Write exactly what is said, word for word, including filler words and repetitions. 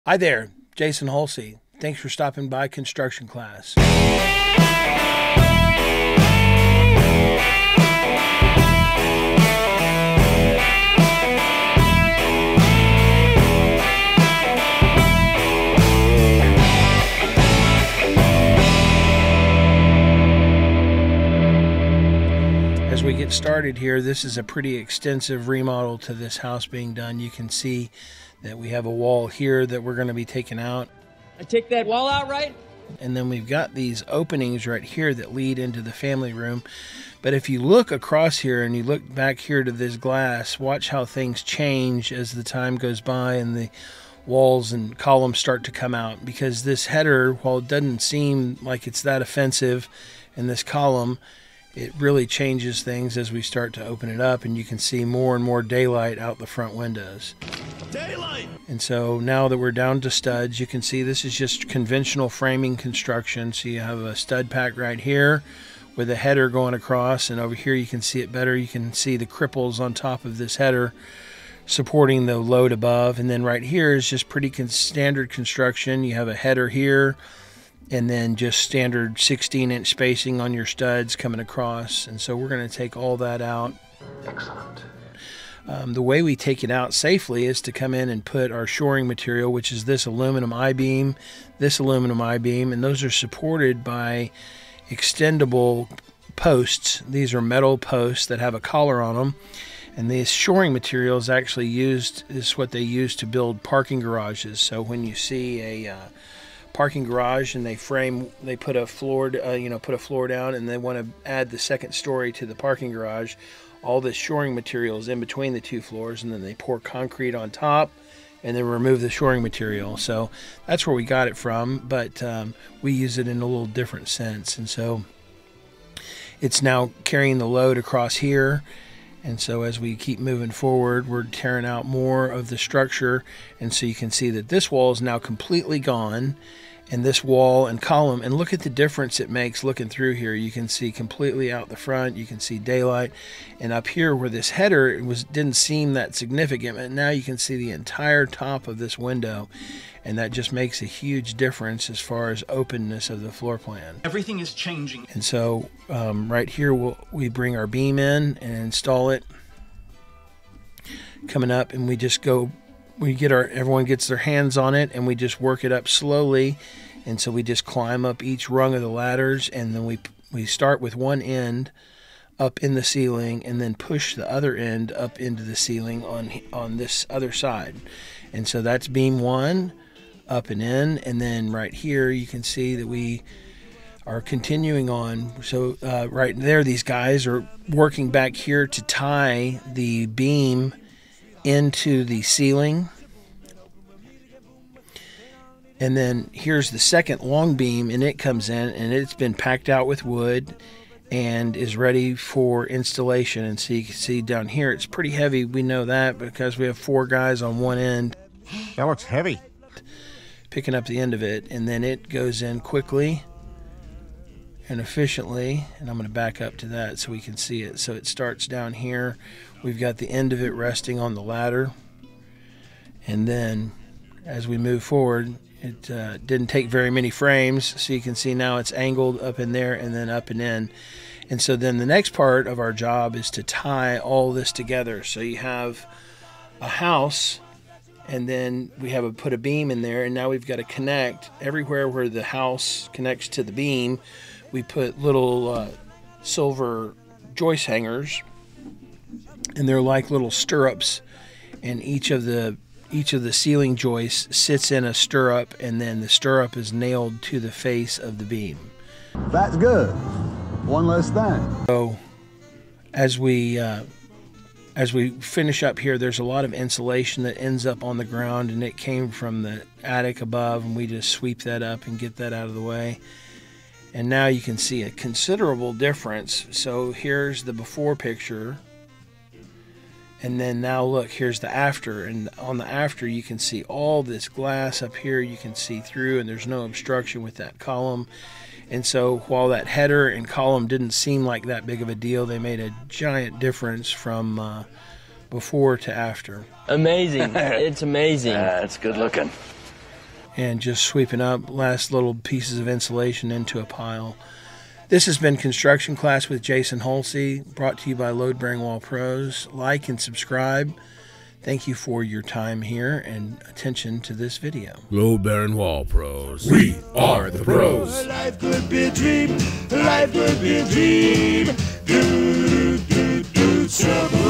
Hi there, Jason Hulsey. Thanks for stopping by Construction Class. As we get started here, this is a pretty extensive remodel to this house being done. You can see that we have a wall here that we're going to be taking out. I take that wall out, right? And then we've got these openings right here that lead into the family room. But if you look across here and you look back here to this glass, watch how things change as the time goes by and the walls and columns start to come out. Because this header, while it doesn't seem like it's that offensive in this column, it really changes things as we start to open it up, and you can see more and more daylight out the front windows. Daylight! And so now that we're down to studs, you can see this is just conventional framing construction. So you have a stud pack right here with a header going across, and over here you can see it better. You can see the cripples on top of this header supporting the load above. And then right here is just pretty con standard construction. You have a header here, and then just standard sixteen inch spacing on your studs coming across. And so we're going to take all that out. Excellent. Um, the way we take it out safely is to come in and put our shoring material, which is this aluminum I-beam, this aluminum I-beam, and those are supported by extendable posts. These are metal posts that have a collar on them. And this shoring material is actually used, is what they use to build parking garages. So when you see a uh, parking garage and they frame, they put a floor, uh, you know, put a floor down, and they want to add the second story to the parking garage, all this shoring material is in between the two floors, and then they pour concrete on top and then remove the shoring material. So that's where we got it from, but um, we use it in a little different sense. And so it's now carrying the load across here. And so as we keep moving forward, we're tearing out more of the structure. And so you can see that this wall is now completely gone, and this wall and column, and look at the difference it makes looking through here. You can see completely out the front, you can see daylight, and up here where this header it was didn't seem that significant, but now you can see the entire top of this window, and that just makes a huge difference as far as openness of the floor plan. Everything is changing. And so um, right here we'll, we bring our beam in and install it, coming up, and we just go, we get our, everyone gets their hands on it, and we just work it up slowly. And so we just climb up each rung of the ladders, and then we we start with one end up in the ceiling and then push the other end up into the ceiling on on this other side. And so that's beam one, up and in, and then right here you can see that we are continuing on. So uh, right there, these guys are working back here to tie the beam into the ceiling. And then here's the second long beam, and it comes in, and it's been packed out with wood and is ready for installation. And so you can see down here it's pretty heavy. We know that because we have four guys on one end. That looks heavy. Picking up the end of it, and then it goes in quickly and efficiently. And I'm going to back up to that so we can see it. So it starts down here. We've got the end of it resting on the ladder, and then as we move forward, it uh, didn't take very many frames, so you can see now it's angled up in there and then up and in. And so then the next part of our job is to tie all this together. So you have a house, and then we have a, put a beam in there, and now we've got to connect everywhere where the house connects to the beam. We put little uh, silver joist hangers, and they're like little stirrups, and each of the Each of the ceiling joists sits in a stirrup, and then the stirrup is nailed to the face of the beam. That's good. One less thing. So as we uh, as we finish up here, there's a lot of insulation that ends up on the ground, and it came from the attic above, and we just sweep that up and get that out of the way. And now you can see a considerable difference. So here's the before picture. And then now look, here's the after, and on the after you can see all this glass up here you can see through, and there's no obstruction with that column. And so while that header and column didn't seem like that big of a deal, they made a giant difference from uh, before to after. Amazing. It's amazing. Uh, it's good looking. and just sweeping up last little pieces of insulation into a pile. This has been Construction Class with Jason Holsey, brought to you by Load Bearing Wall Pros. Like and subscribe. Thank you for your time here and attention to this video. Load Bearing Wall Pros. We are the pros. Life could be a dream. Life could be a dream. Do, do, do, trouble.